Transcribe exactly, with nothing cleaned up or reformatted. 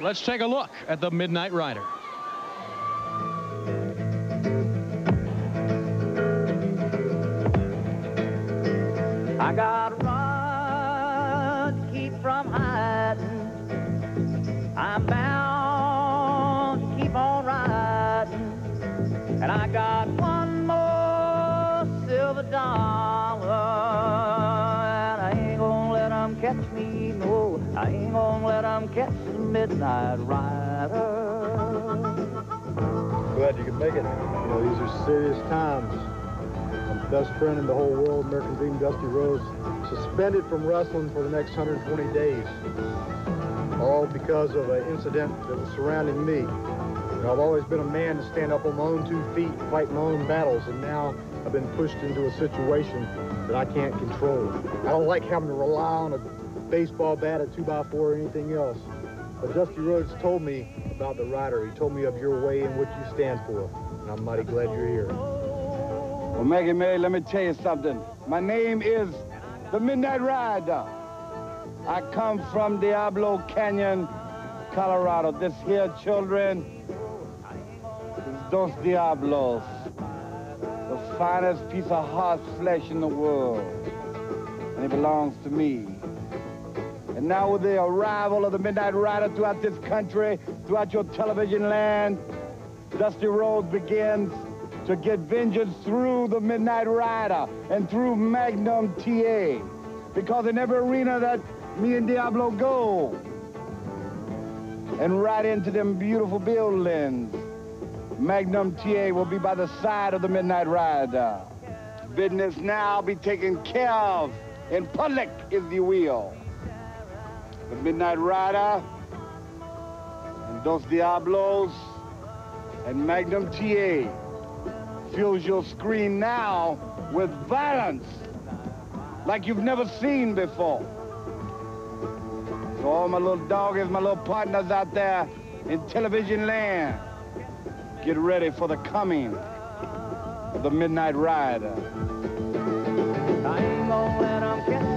Let's take a look at the Midnight Rider. I gotta run to keep from hiding. I'm bound to keep on riding. And I got one more silver dollar. And I ain't gonna let them catch me, no. I ain't gonna let them catch the Midnight Rider. Glad you could make it. You know, these are serious times. My best friend in the whole world, American Dream, Dusty Rhodes, suspended from wrestling for the next one hundred twenty days. All because of an incident that was surrounding me. You know, I've always been a man to stand up on my own two feet, fight my own battles, and now I've been pushed into a situation that I can't control. I don't like having to rely on a baseball bat, a two by four, or anything else. But Dusty Rhodes told me about the Rider. He told me of your way and what you stand for, and I'm mighty glad you're here. Well, Maggie May, let me tell you something. My name is the Midnight Rider. I come from Diablo Canyon, Colorado. This here, children, is Dos Diablos, the finest piece of horse flesh in the world, and it belongs to me. And now with the arrival of the Midnight Rider throughout this country, throughout your television land, Dusty Rhodes begins to get vengeance through the Midnight Rider and through Magnum T A. Because in every arena that me and Diablo go, and right into them beautiful buildings, Magnum T A will be by the side of the Midnight Rider. Business now be taken care of in public, if you will. The Midnight Rider and Dos Diablos and Magnum T A fills your screen now with violence like you've never seen before. So all my little doggies, my little partners out there in television land, get ready for the coming of the Midnight Rider. I ain't gonna let 'em catch